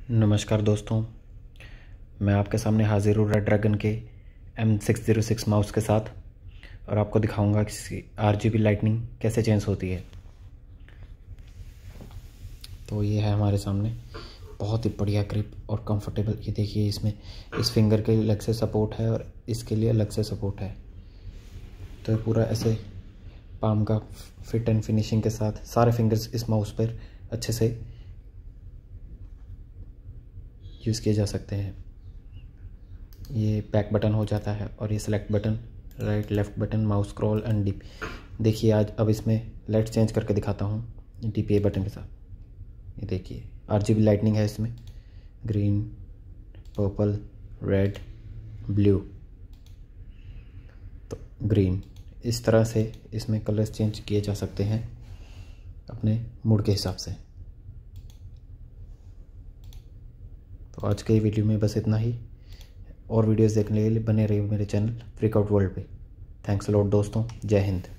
नमस्कार दोस्तों, मैं आपके सामने हाजिर हूँ रेड ड्रैगन के M606 माउस के साथ और आपको दिखाऊंगा कि RGB लाइटनिंग कैसे चेंज होती है। तो ये है हमारे सामने बहुत ही बढ़िया ग्रिप और कंफर्टेबल। ये देखिए, इसमें इस फिंगर के लिए अलग से सपोर्ट है और इसके लिए अलग से सपोर्ट है। तो ये पूरा ऐसे पाम का फिट एंड फिनिशिंग के साथ सारे फिंगर्स इस माउस पर अच्छे से यूज़ किए जा सकते हैं। ये बैक बटन हो जाता है और ये select button, right left button, mouse scroll and deep. देखिए अब इसमें लाइट चेंज करके दिखाता हूँ DPI बटन के साथ। ये देखिए RGB लाइटनिंग है इसमें, ग्रीन, पर्पल, रेड, ब्लू, तो ग्रीन। इस तरह से इसमें कलर्स चेंज किए जा सकते हैं अपने मूड के हिसाब से। तो आज के वीडियो में बस इतना ही। और वीडियोस देखने के लिए बने रहिए मेरे चैनल फ्रीक आउट वर्ल्ड पे। थैंक्स अ लॉट दोस्तों, जय हिंद।